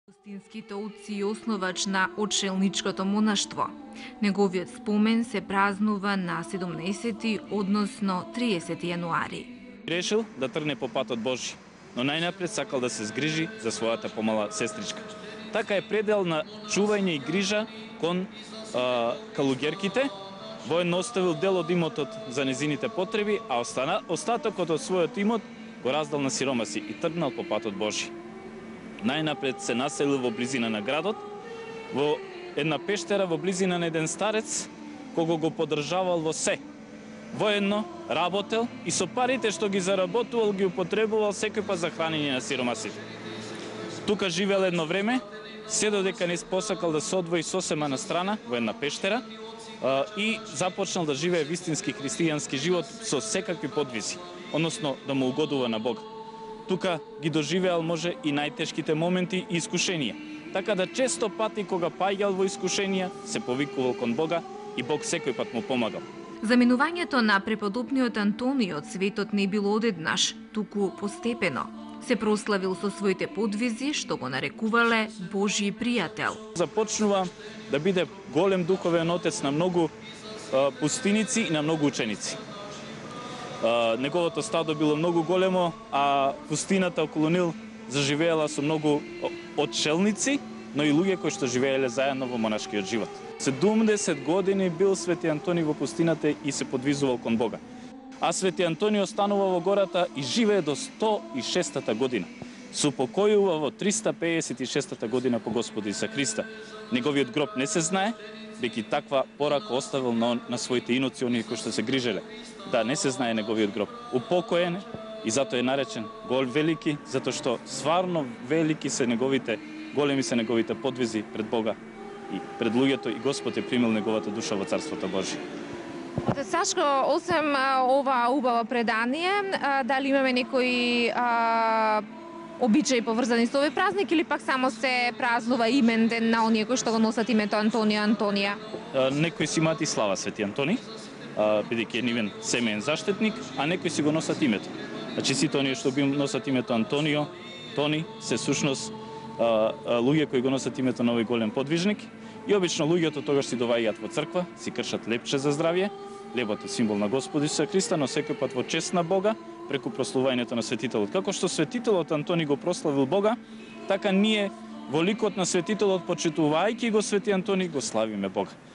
Августинските отци и основач на Отшелничкото монаштво. Неговиот спомен се празнува на 17, односно 30 јануари. Решил да тргне по патот Божи, но најнапред сакал да се згрижи за својата помала сестричка. Така е предел на чување и грижа кон калугерките, воено оставил дел од имотот за незините потреби, а остатокот од својот имот го раздал на сиромаси и тргнал по патот Божи. Најнапред се населил во близина на градот, во една пештера во близина на еден старец, кого го поддржавал во се. Воедно работел и со парите што ги заработувал ги употребувал секој пат за хранење на сиромасите. Тука живеел едно време, се додека не посакал да се одвои сосема на страна во една пештера и започнал да живее вистински христијански живот со секакви подвизи, односно да му угодува на Бога. Тука ги доживеал може и најтешките моменти и искушенија. Така да често пати кога паѓал во искушенија, се повикувал кон Бога и Бог секој пат му помагал. Заминувањето на преподобниот Антониј од светот не било одеднаш, туку постепено. Се прославил со своите подвизи, што го нарекувале Божји пријател. Започнува да биде голем духовен отец на многу пустиници и на многу ученици. Неговото стадо било многу големо, а пустината околу нил заживеела со многу отшелници, но и луѓе кои што живееле заедно во монашкиот живот. 70 години бил свети Антониј во пустината и се подвизувал кон Бога. А свети Антониј останува во гората и живее до 106-та година. Се упокојува во 356-та година по Господа Иса Христа. Неговиот гроб не се знае, бејќи таква порака оставил на своите иноци, оние кои што се грижеле. Да, не се знае неговиот гроб. Упокоен и затоа е наречен гол велики, затоа што стварно велики се неговите, големи се неговите подвизи пред Бога и пред луѓето, и Господ е примил неговата душа во Царството Божие. Отец Сашко, освен ова убаво предание, дали имаме некои обичаи поврзани со овој празник или пак само се празнува имен ден на оние кои што го носат името Антонија? Некои си имаат и слава свети Антони, бидејќи е нивен семеен заштитник, а некои си го носат името. Значи сите оние што ги носат името Антонио, Тони, се сушност луѓе кои го носат името на овој голем подвижник, и обично луѓето тогаш си доваѓаат во црква, си кршат лепче за здравје. Лебот е символ на Господ Исуса Христа, но секој пат во чест на Бога преку прославувањето на светителот. Како што светителот Антони го прославил Бога, така ние во ликот на светителот, почитувајќи го свети Антони, го славиме Бога.